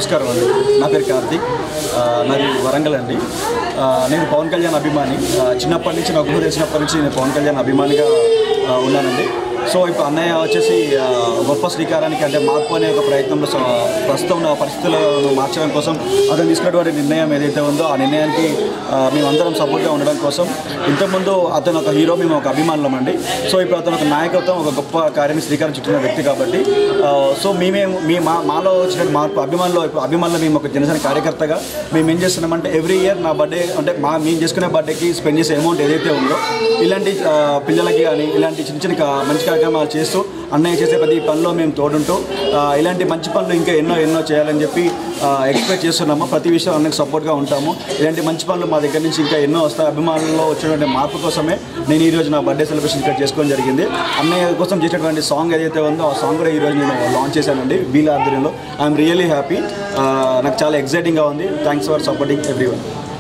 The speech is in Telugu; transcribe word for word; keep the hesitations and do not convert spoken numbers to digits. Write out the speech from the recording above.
నమస్కారం అండి. నా పేరు కార్తీక్, నాది వరంగల్ అండి. నేను పవన్ కళ్యాణ్ అభిమాని. చిన్నప్పటి నుంచి నాకు ఊహ తెలిసినప్పటి నుంచి నేను పవన్ కళ్యాణ్ అభిమానిగా ఉన్నానండి. సో ఇప్పుడు అన్నయ్య వచ్చేసి గొప్ప శ్రీకారానికి అంటే మార్పు అనే ఒక ప్రయత్నంలో ప్రస్తుతం ఉన్న పరిస్థితులను మార్చడం కోసం అతను తీసుకున్నటువంటి నిర్ణయం ఏదైతే ఉందో ఆ నిర్ణయానికి మేమందరం సపోర్ట్గా ఉండడం కోసం ఇంతకుముందు అతను ఒక హీరో, మేము ఒక అభిమానులం అండి. సో ఇప్పుడు అతను ఒక నాయకత్వం, ఒక గొప్ప కార్యాన్ని శ్రీకారం చుట్టిన వ్యక్తి కాబట్టి సో మేమే మీ మా మాలో వచ్చిన మార్పు అభిమానులు ఇప్పుడు అభిమానులు మేము ఒక జనసేన కార్యకర్తగా మేము ఏం చేస్తున్నామంటే ఎవ్రీ ఇయర్ నా బర్త్డే అంటే మా మేము చేసుకునే బర్త్డేకి స్పెండ్ చేసే అమౌంట్ ఏదైతే ఉందో ఇలాంటి పిల్లలకి కానీ ఇలాంటి చిన్న చిన్న మంచి కార్యక్రమాలు చేస్తూ అన్నయ్య చేసే ప్రతి పనిలో మేము తోడుంటూ ఇలాంటి మంచి పనులు ఇంకా ఎన్నో ఎన్నో చేయాలని చెప్పి ఎక్స్పెక్ట్ చేస్తున్నాము. ప్రతి విషయం అన్నకి సపోర్ట్గా ఉంటాము. ఇలాంటి మంచి పనులు మా దగ్గర నుంచి ఇంకా ఎన్నో వస్తాయి. అభిమానుల్లో వచ్చినటువంటి మార్పు కోసమే నేను ఈరోజు నా బర్త్డే సెలబ్రేషన్ ఇక్కడ చేసుకోవడం జరిగింది. అన్నయ్య కోసం చేసేటువంటి సాంగ్ ఏదైతే ఉందో ఆ సాంగ్ కూడా ఈరోజు నేను లాంచ్ చేశానండి వీళ్ళ ఆధ్వర్యంలో. I'm really happy. నాకు చాలా ఎక్సైటింగ్గా ఉంది. Thanks for supporting everyone.